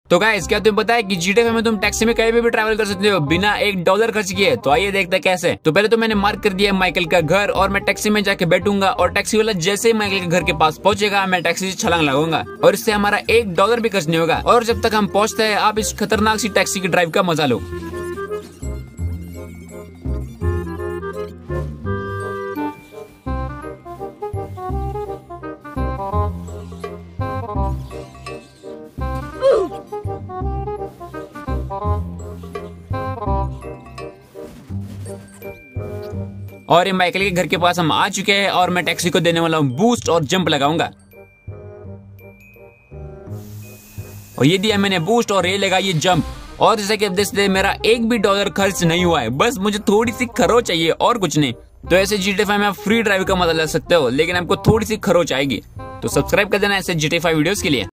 तो गाइस क्या तुम्हें पता है कि GTA 5 में तुम टैक्सी में कहीं भी ट्रैवल कर सकते हो बिना $1 खर्च किए। तो आइए देखते हैं कैसे। तो पहले तो मैंने मार्क कर दिया माइकल का घर और मैं टैक्सी में जाके बैठूंगा और टैक्सी वाला जैसे ही माइकल के घर के पास पहुंचेगा मैं टैक्सी से छलांग लगाऊंगा और इससे हमारा $1 भी खर्च नहीं होगा। और जब तक हम पहुंचते हैं आप इस खतरनाक सी टैक्सी की ड्राइव का मजा लो। और ये माइकल के घर के पास हम आ चुके हैं और मैं टैक्सी को देने वाला हूँ बूस्ट और जंप लगाऊंगा। और ये दिया मैंने बूस्ट और ये लगा ये जंप। और जैसे कि आप देख सकते हैं मेरा $1 भी खर्च नहीं हुआ है, बस मुझे थोड़ी सी खरोच चाहिए और कुछ नहीं। तो ऐसे GTA 5 में आप फ्री ड्राइव का मजा ले सकते हो, लेकिन आपको थोड़ी सी खरोच आएगी। तो सब्सक्राइब कर देना ऐसे GTA 5 वीडियोस के लिए।